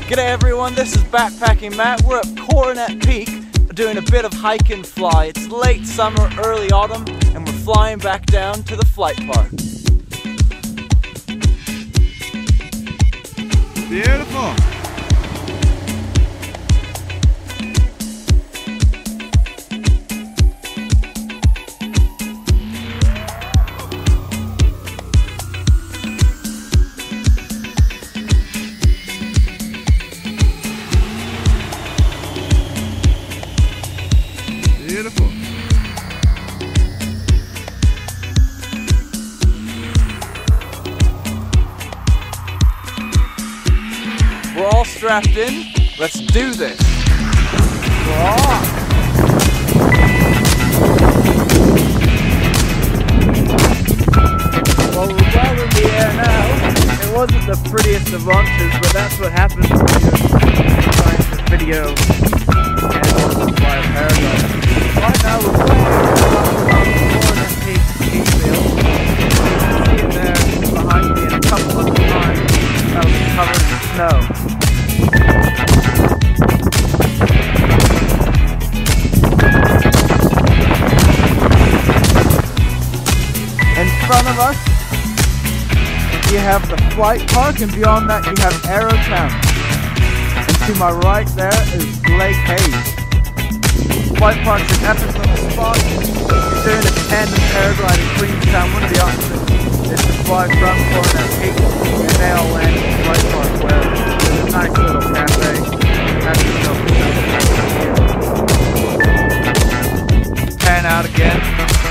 G'day everyone, this is Backpacking Matt. We're at Coronet Peak doing a bit of hike and fly. It's late summer, early autumn, and we're flying back down to the flight park. Beautiful. Beautiful. We're all strapped in. Let's do this. We're off. Well, we're well in the air now. It wasn't the prettiest of launches, but that's what happens when you're trying to video and also fly a paraglider. Right now we're flying Coronet Peak ski field. You can see it there behind me in a couple of times that was covered in snow. In front of us you have the flight park, and beyond that you have Town. And to my right there is Lake Hayes. Flight park's an epic little spot. If you're doing a tandem paraglide in Queenstown, one of the options is to fly from Coronet Peak and they all land in the flight park where there's a nice little cafe. Pan out again.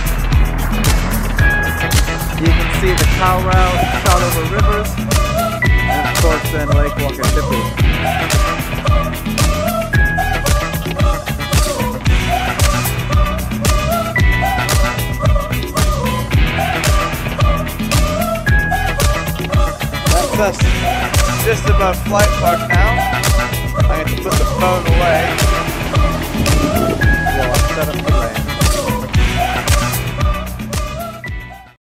You can see the Colorado shot over rivers, and of course then Lake Wakatipu. That's us just above flight park now. I have to put the phone away while I set up the land.